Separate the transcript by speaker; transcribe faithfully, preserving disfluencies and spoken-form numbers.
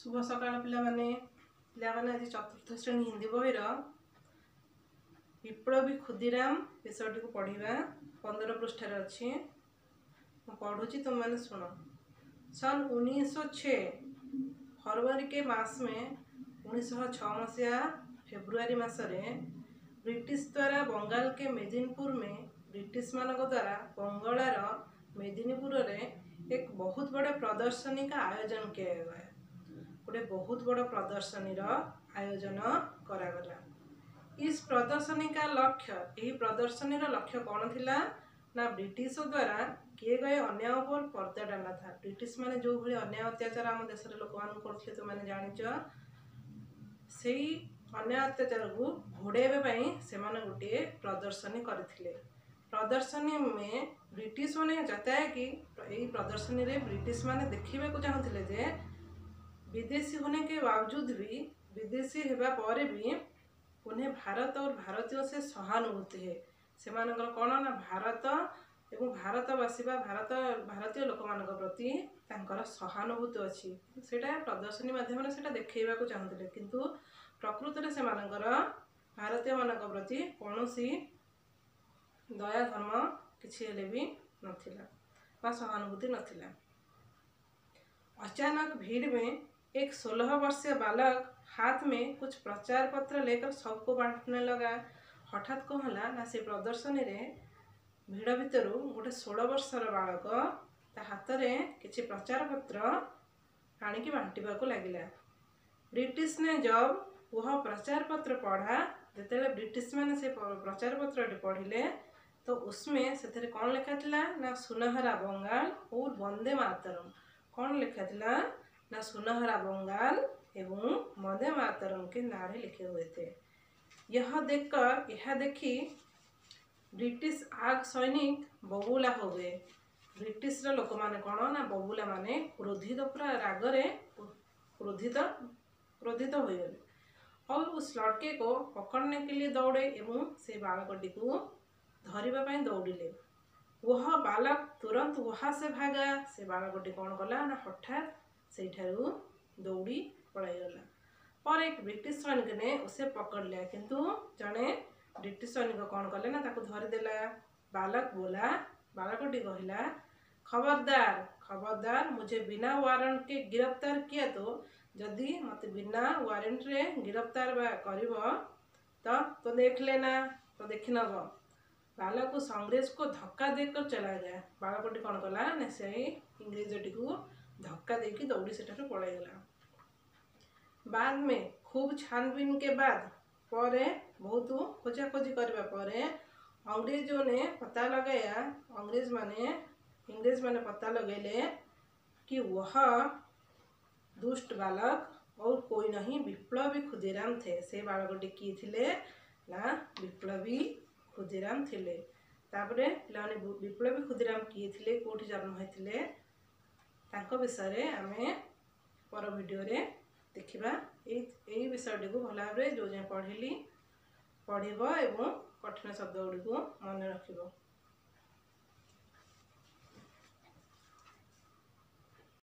Speaker 1: शुभ सकाळ पिलामाने पिलामाने आज चतुर्थ श्रेणी हिंदी बहिर विप्लवी खुदीराम विषयटी को पढ़ा पंदर पृष्ठ अच्छी पढ़ुची तुम मैंने सुनो। सन उन्नीस सौ छः फरवरी के मास में उन्नीस सौ छः मसीहा फेब्रुआरी मासरे ब्रिटिश द्वारा बंगाल के मेदिनीपुर में ब्रिटिश मान द्वारा बंगालार मेदिनीपुर में एक बहुत बड़े प्रदर्शनी का आयोजन किया गया। गोटे बहुत बड़ा प्रदर्शनी आयोजन करागला। इस प्रदर्शनी का लक्ष्य यही प्रदर्शनी लक्ष्य कौन थिला ना ब्रिटिश द्वारा किए गए अन्याय पर पर्दा डालना था। ब्रिटिश माने जो भली अन्याय अत्याचार आम देश लोक मान करथिले तो माने जानिच से अन्याय अत्याचार को घोड़ाइबा से गोटे प्रदर्शनी करथिले। प्रदर्शनी में ब्रिटिश माने जताए कि यही प्रदर्शनी रे ब्रिटिश माने देखिबा को चाहूथिले जे विदेशी होने के बावजूद भी विदेशी हेबा पर भी उन्हें भारत और भारतीयों से सहानुभूति है। से मानकर कौन ना भारत एवं भारतवासी बा भारत भारतीय लोक मान प्रति तांकर सहानुभूति अच्छी सेटा प्रदर्शनी माध्यम से देखा को चाहते किंतु प्रकृत में से मानकर भारतीय मान प्रति कौन दया धर्म किसी भी नथिला बा सहानुभूति नथिला। अचानक भीड़ में एक सोलह वर्षीय बालक हाथ में कुछ प्रचार पत्र लेकर सबको बांटने लगा। हठात कौन है ना से प्रदर्शनी रे भीड़ भितर गोटे सोलह वर्षर बालक ता हाथ में किसी प्रचार पत्र आणिकी बांटा को लगिला। ब्रिटिश ने जब वह प्रचार पत्र पढ़ा जिते ब्रिटिश मैंने से प्रचार पत्र पढ़िले तो उसमें से कौन लिखा था ना सुनहरा बंगाल और वंदे मातरम। कौन लिखा था ना सुनहरा बंगाल एवं वंदे मातरम के नारे लिखे हुए थे। यह देखकर यह देखी ब्रिटिश आग सैनिक बबूला हो गए। ब्रिटिश लोक माने कौन ना बबूला माने क्रोधित पूरा रागरे क्रोधित क्रोधित हो गए और उस लड़के को पकड़ने के लिए दौड़े एवं से बालकटी को धरिबा दौड़िले। वह बालक तुरंत वहाँ से भागा। से बालकटी कौन कला ना हठात से दौड़ी पड़ाईगला पर एक ब्रिटिश सैनिक ने उसे पकड़ लिया किंतु जड़े ब्रिटिश सैनिक कौन कले ना ताको धरिदेला। बालक बोला बालकटी कहला खबरदार खबरदार मुझे बिना वारंट के गिरफ्तार किया तो जदि मत बिना वारंट रे गिरफ्तार करिब तो तो देख लेना तो देखी नब। बालक को अंग्रेज को धक्का देकर चला गया। बालकटी कौन कला ना से इंग्रेजटी को धक्का देकी दौड़ी से पड़ाईगला। बाद में खूब छानबीन के बाद परे बहुत खोजा खोजी करबा परे अंग्रेजों ने पता लगाया अंग्रेज माने इंग्रेज माने पता लगेले कि वह दुष्ट बालक और कोई नहीं विप्लवी खुदीराम थे। से बालकटी किए थिले ना विप्लवी खुदीराम थिले। तापरे पिलाने विप्लवी खुदीराम किए थिले कोठी जन्म होइथिले तांको विषय आमे पर वीडियो रे देखिबा। यही विषयटी को भल भाव जो पढ़िली पढ़ब एवं कठिन शब्द गुड़ी को मन रखिब।